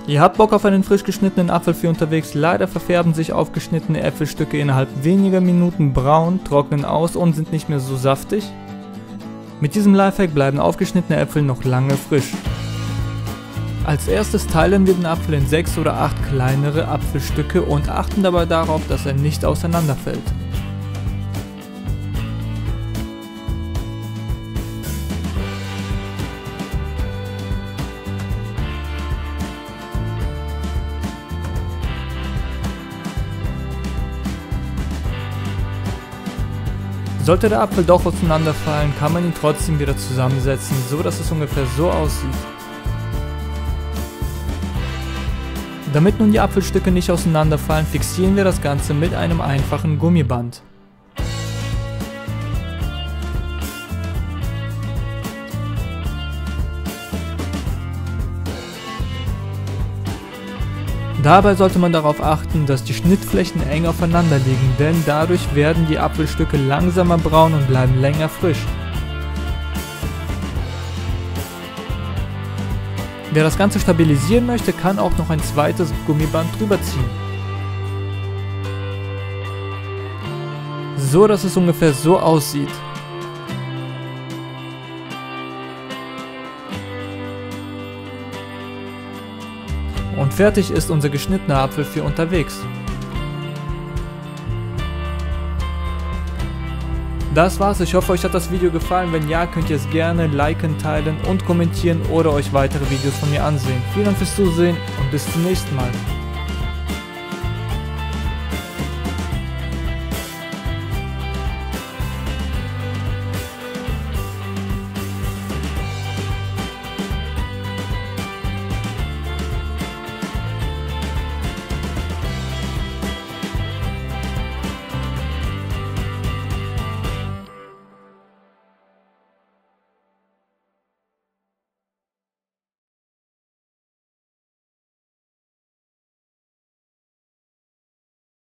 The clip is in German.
Ihr habt Bock auf einen frisch geschnittenen Apfel für unterwegs, leider verfärben sich aufgeschnittene Äpfelstücke innerhalb weniger Minuten braun, trocknen aus und sind nicht mehr so saftig? Mit diesem Lifehack bleiben aufgeschnittene Äpfel noch lange frisch. Als erstes teilen wir den Apfel in 6 oder 8 kleinere Apfelstücke und achten dabei darauf, dass er nicht auseinanderfällt. Sollte der Apfel doch auseinanderfallen, kann man ihn trotzdem wieder zusammensetzen, so dass es ungefähr so aussieht. Damit nun die Apfelstücke nicht auseinanderfallen, fixieren wir das Ganze mit einem einfachen Gummiband. Dabei sollte man darauf achten, dass die Schnittflächen eng aufeinander liegen, denn dadurch werden die Apfelstücke langsamer braun und bleiben länger frisch. Wer das Ganze stabilisieren möchte, kann auch noch ein zweites Gummiband drüber ziehen. So dass es ungefähr so aussieht. Und fertig ist unser geschnittener Apfel für unterwegs. Das war's, ich hoffe euch hat das Video gefallen, wenn ja, könnt ihr es gerne liken, teilen und kommentieren oder euch weitere Videos von mir ansehen. Vielen Dank fürs Zusehen und bis zum nächsten Mal.